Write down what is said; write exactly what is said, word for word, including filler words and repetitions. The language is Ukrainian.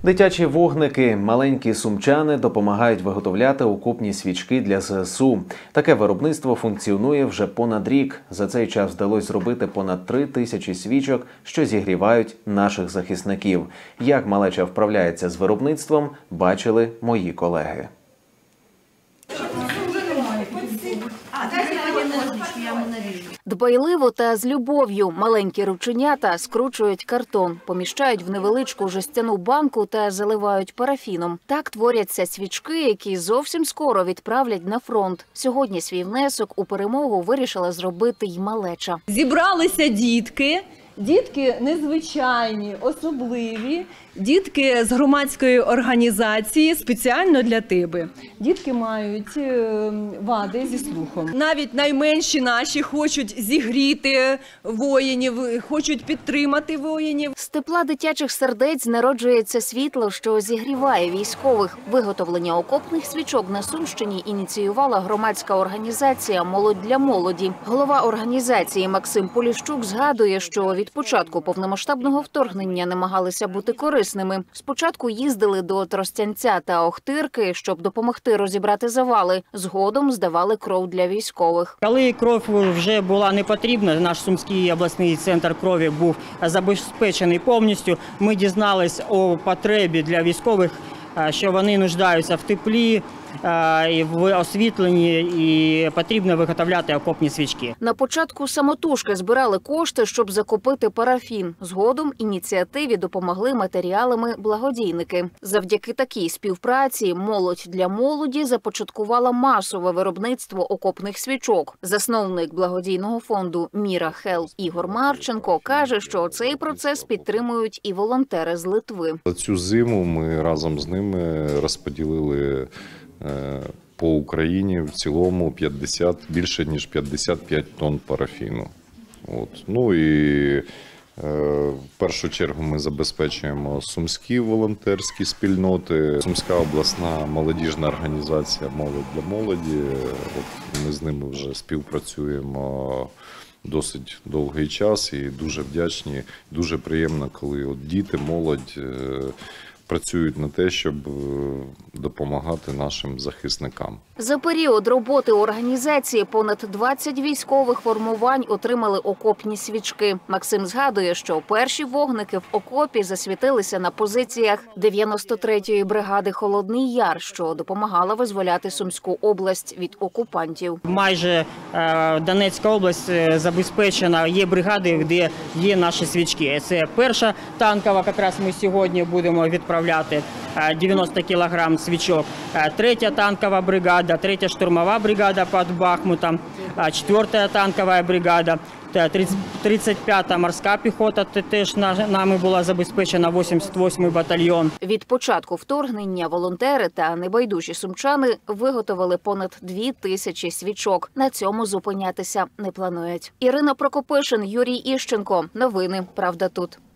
Дитячі вогники, маленькі сумчани допомагають виготовляти окопні свічки для зе ес у. Таке виробництво функціонує вже понад рік. За цей час вдалося зробити понад три тисячі свічок, що зігрівають наших захисників. Як малеча вправляється з виробництвом, бачили мої колеги. Дбайливо та з любов'ю маленькі рученята скручують картон, поміщають в невеличку жестяну банку та заливають парафіном. Так творяться свічки, які зовсім скоро відправлять на фронт. Сьогодні свій внесок у перемогу вирішила зробити й малеча. Зібралися дітки. Дітки незвичайні, особливі, дітки з громадської організації спеціально для тебе. Дітки мають вади зі слухом. Навіть найменші наші хочуть зігріти воїнів, хочуть підтримати воїнів. З тепла дитячих сердець народжується світло, що зігріває військових. Виготовлення окопних свічок на Сумщині ініціювала громадська організація «Молодь для молоді». Голова організації Максим Поліщук згадує, що від початку повномасштабного вторгнення намагалися бути корисними. Спочатку їздили до Тростянця та Охтирки, щоб допомогти розібрати завали. Згодом здавали кров для військових. Коли кров вже була не потрібна, наш Сумський обласний центр крові був забезпечений повністю. Ми дізналися у потребі для військових, що вони нуждаються в теплі, в освітленні і потрібно виготовляти окопні свічки. На початку самотужки збирали кошти, щоб закупити парафін. Згодом ініціативі допомогли матеріалами благодійники. Завдяки такій співпраці «Молодь для молоді» започаткувала масове виробництво окопних свічок. Засновник благодійного фонду «Міра Хелп» Ігор Марченко каже, що цей процес підтримують і волонтери з Литви. Цю зиму ми разом з ними розподілили по Україні в цілому п'ятдесят, більше ніж п'ятдесят п'ять тонн парафіну. От. Ну і е, в першу чергу ми забезпечуємо сумські волонтерські спільноти, Сумська обласна молодіжна організація «Молодь для молоді». От ми з ними вже співпрацюємо досить довгий час і дуже вдячні. Дуже приємно, коли от діти, молодь працюють на те, щоб допомагати нашим захисникам. За період роботи організації понад двадцять військових формувань отримали окопні свічки. Максим згадує, що перші вогники в окопі засвітилися на позиціях дев'яносто третьої бригади «Холодний Яр», що допомагала визволяти Сумську область від окупантів. Майже е, Донецька область забезпечена, є бригади, де є наші свічки. Це перша танкова, якраз ми сьогодні будемо відправляти дев'яносто кілограм свічок. Третя танкова бригада, третя штурмова бригада під Бахмутом, четверта танкова бригада, тридцять п'ята морська піхота теж нами була забезпечена, вісімдесят восьмий батальйон. Від початку вторгнення волонтери та небайдужі сумчани виготовили понад дві тисячі свічок. На цьому зупинятися не планують. Ірина Прокопишин, Юрій Іщенко. Новини «Правда тут».